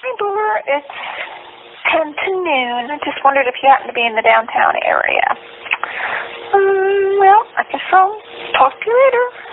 Hi, Boomer. It's 10 to noon. I just wondered if you happen to be in the downtown area. Well, I guess I'll talk to you later.